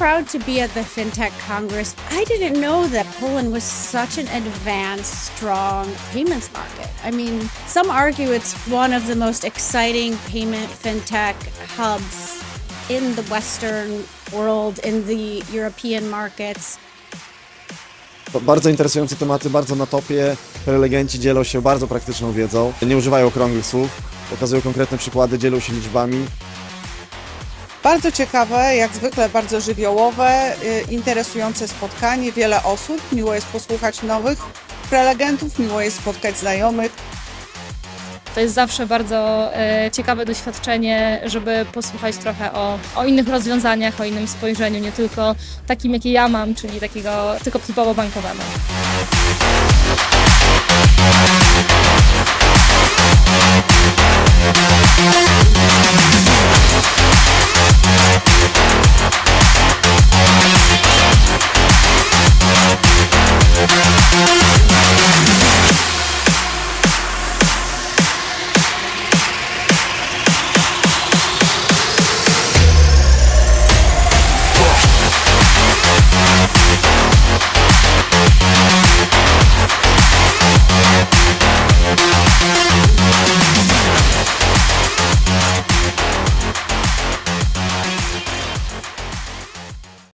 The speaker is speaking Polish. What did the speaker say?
proud to be at the FinTech Congress. I didn't know that Poland was such an advanced, strong payments market. I mean, some argue it's one of the most exciting payment FinTech hubs in the Western world, in the European markets. Bardzo interesujące tematy, bardzo na topie. Prelegenci dzielą się bardzo praktyczną wiedzą. Nie używają okrągłych słów, pokazują konkretne przykłady, dzielą się liczbami. Bardzo ciekawe, jak zwykle bardzo żywiołowe, interesujące spotkanie, wiele osób. Miło jest posłuchać nowych prelegentów, miło jest spotkać znajomych. To jest zawsze bardzo ciekawe doświadczenie, żeby posłuchać trochę o innych rozwiązaniach, o innym spojrzeniu, nie tylko takim, jakie ja mam, czyli takiego tylko typowo bankowego.